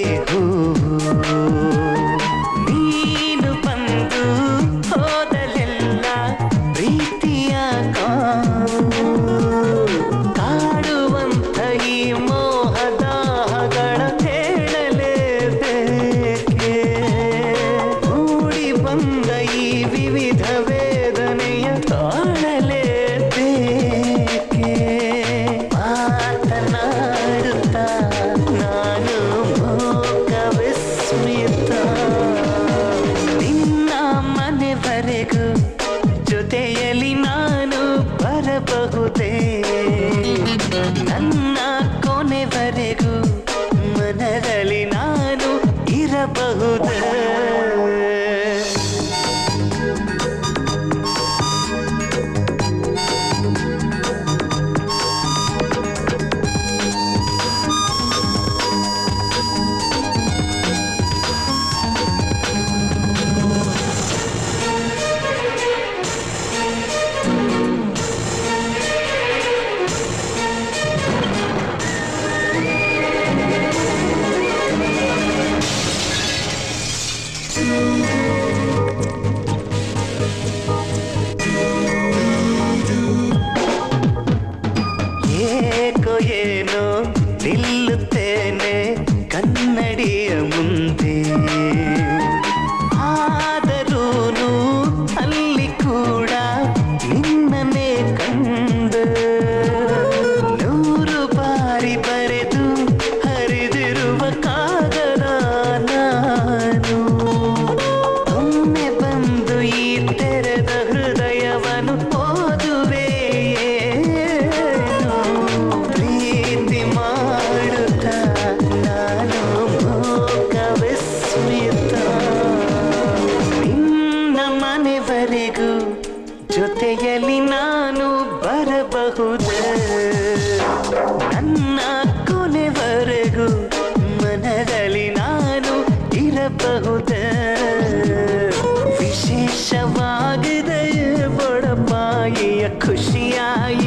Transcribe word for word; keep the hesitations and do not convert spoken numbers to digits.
ನೀನು ಬಂದು ಹೋದಲೆಲ್ಲ ಪ್ರೀತಿಯ ಕಾಡುವಂಥ ಈ ಮೋಹದಾಹಗಳ ಹೇಳಲೇಬೇಕೆ ಮೂಡಿ ಬಂದ ಈ ವಿವಿಧ ವೇದನೆಯ ತಾಳಲೇಬೇಕೆ ಮಾತನಾಡುತ್ತಾ ನಾನು ಮೂಕ ವಿಸ್ಮಿತ ನಿನ್ನ ಮನೆವರೆಗೂ ಜೊತೆಯಲ್ಲಿ ನಾನು ಬರಬಹುದೇ ನನ್ನ ಕೊನೆವರೆಗೂ ಮನದಲ್ಲಿ ನಾನು ಇರಬಹುದೇ ಏಕೋ ಏನೋ ನಿಲ್ಲುತ್ತೇನೆ ಕನ್ನಡಿಯ ಮುಂದೆ ಆದರೂನು ಅಲ್ಲಿ ಕೂಡ ನಿನ್ನನ್ನೇ ಕಂಡೆ ನೂರು ಬಾರಿ ಬರೆದು ಹರಿದಿರುವ ಕಾಗದ ನಾನು ಒಮ್ಮೆ ಬಂದು ಈ ತೆರೆದ ಹೃದಯವನ್ನು ಓದುವೆ ಪ್ರೀತಿ ಮಾಡುತ್ತಾ ನಾನು ಮೂಕ ವಿಸ್ಮಿತ ನಿನ್ನ ಮನೆವರೆಗೂ ಜೊತೆಯಲ್ಲಿ ನಾನು ಬರಬಹುದೇ ನನ್ನ ಕೊನೆವರೆಗೂ ಮನದಲ್ಲಿ ನಾನು ಇರಬಹುದೇ ವಿಶೇಷವಾಗಿದೆ ಬಡಪಾಯಿಯ ಖುಷಿಯಾಯಿ